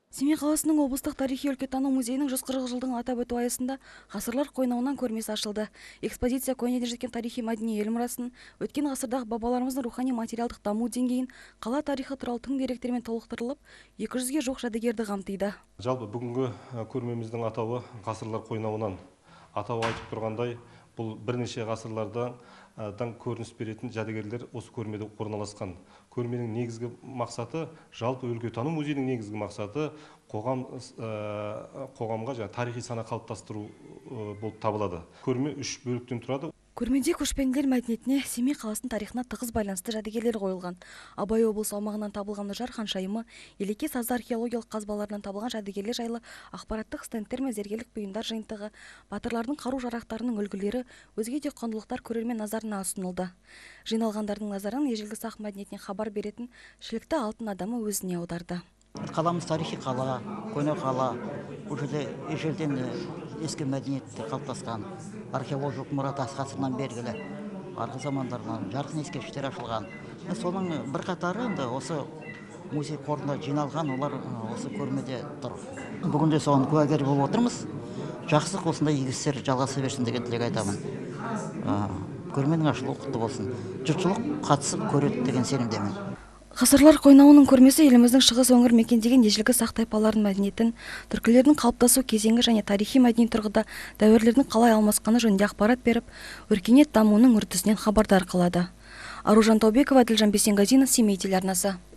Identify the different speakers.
Speaker 1: Семей қаласының облыстық тарихи-өлкетану музейінің 140 жылдың атап өту аясында ғасырлар қойнауынан көрмесі ашылды. Экспозиция көне жеткен тарихи-мәдени ел мұрасын, өткен ғасырдағы бабаларымыздың рухани материалдық даму деңгейін, қала тарихы туралы тың деректермен толықтырылып, 200-ге жуық жәдігерді қамтиды.
Speaker 2: Жалпы бүгінгі көрмеміздің атауы ғасырлар қойнауынан. Атауы айтып тұрғандай, бұл бірнеше ғасырлардан көрініс беретін жәдігерлер осы көрмеде орналасқан. Көрменің негізгі мақсаты, жалпы өлкетану музейінің негізгі мақсаты қоғамға тарихи сана қалыптастыру болып табылады. Көрме 3 бөліктен тұрады.
Speaker 1: Көрмеде көшпенділер мәдениетіне, Семей қаласының тарихына тығыз байланысты жәдігерлер қойылған. Абай облысы аумағынан табылған Үржар ханшайымы, Елеке сазды археологиялық қазбаларынан табылған жәдігерлер жайлы ақпараттық стендтер мен зергерлік бұйымдар жиынтығы, батырлардың қару-жарақтарының үлгілері, өзге де құндылықтар көрермен назарына ұсынылды. Жиналғандардың назарын ежелгі сақ мәдениетіне хабар беретін шілікті алтын адамы өзіне аударды.
Speaker 3: Қаламыз тарихи қала, көне қала, бұл жерде ежелден ескі мәдениетте қалыптасқан, археологиялық мұра тас ғасырынан белгілі, арғы замандардан жарқын ескерткіштер ашылған. Соның бірқатары осы музей қорында жиналған, олар осы көрмеде тұр. Бүгінде соған куәгер болып отырмыз. Жақсы осындай игі істер жалғаса берсін деген тілек айтамын. Көрменің ашылуы құтты болсын. Жұртшылық қатысып көреді деген сенімдемін.
Speaker 1: Ғасырлар қойнауының көрмесі еліміздің шығыс өңір мекендеген ежелгі сақ тайпалардың мәдениетін, түркілердің қалыптасу кезеңі және тарихи мәдени тұрғыда дәуірлердің қалай алмасқаны жөнінде ақпарат беріп, өркениет дамуының үрдісінен хабардар қылады. Аружан Таубекова, Ділжан Бесенғазинов, Семей телеарнасы.